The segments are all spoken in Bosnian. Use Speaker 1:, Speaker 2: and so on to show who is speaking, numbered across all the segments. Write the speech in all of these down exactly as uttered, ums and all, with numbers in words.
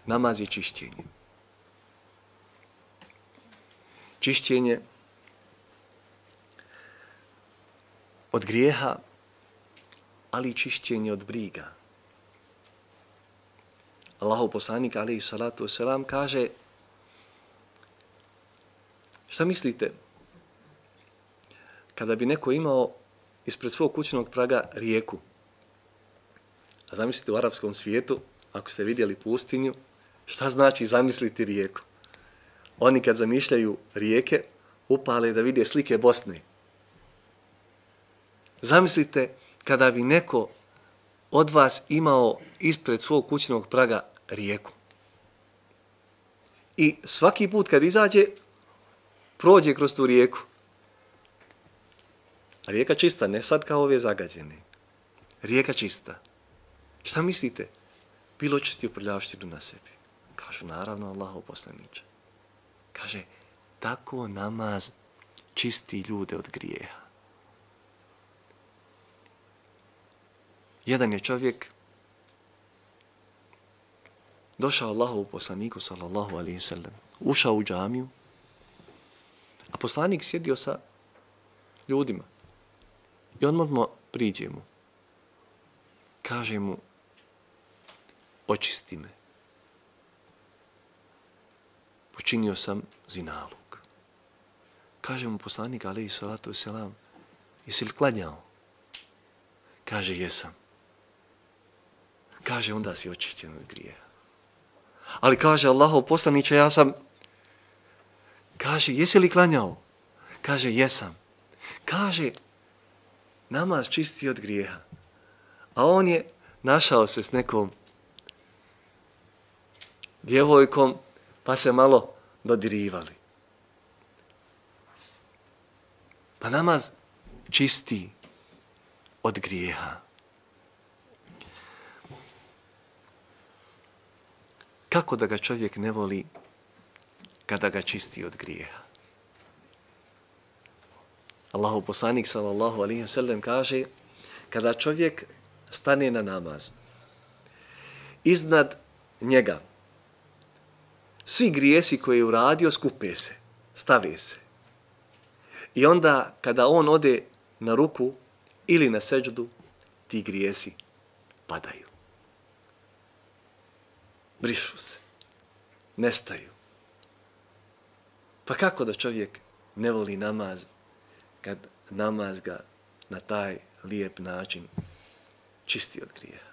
Speaker 1: Namaz je čišćenje. Čišćenje od grijeha, ali i čišćenje od briga. Allahov poslanik, alejhi salatu vesselam, kaže, šta mislite, kada bi neko imao ispred svog kućnog praga rijeku, a zamislite u arapskom svijetu, ako ste vidjeli pustinju, šta znači zamisliti rijeku? Oni kad zamišljaju rijeke, upale da vide slike Bosne. Zamislite kada bi neko od vas imao ispred svog kućnog praga rijeku. I svaki put kad izađe, prođe kroz tu rijeku. A rijeka čista, ne sad kao ove zagađene. Rijeka čista. Šta mislite? Bilo čistio prljavštinu na sebi. Kažu, naravno, Allahov poslaniče. Kaže, tako namaz čisti ljude od grijeha. Jedan je čovjek došao Allahovu poslaniku, sallallahu alaihi sallam, ušao u džamiju, a poslanik sjedio sa ljudima. I odmah priđe mu. Kaže mu, očisti me. Počinio sam zinaluk. Kaže mu poslanik, alejhi salatu vesselam, jesi li klanjao? Kaže, jesam. Kaže, onda si očišćen od grijeha. Ali kaže, Allahov poslaniče, ja sam... Kaže, jesi li klanjao? Kaže, jesam. Kaže, namaz čisti od grijeha. A on je našao se s nekom djevojkom, pa se malo dodirivali. Pa namaz čisti od grijeha. Kako da ga čovjek ne voli kada ga čisti od grijeha? Allahov poslanik, sallallahu alejhi ve sellem, kaže, kada čovjek stane na namaz, iznad njega svi grijesi koje je uradio skupe se, stave se. I onda kada on ode na ruku ili na seđdu, ti grijesi padaju. Brišu se. Nestaju. Pa kako da čovjek ne voli namaz kad namaz ga na taj lijep način čisti od grijeha?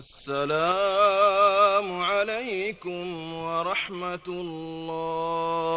Speaker 2: Assalamu alaikum wa rahmatullah.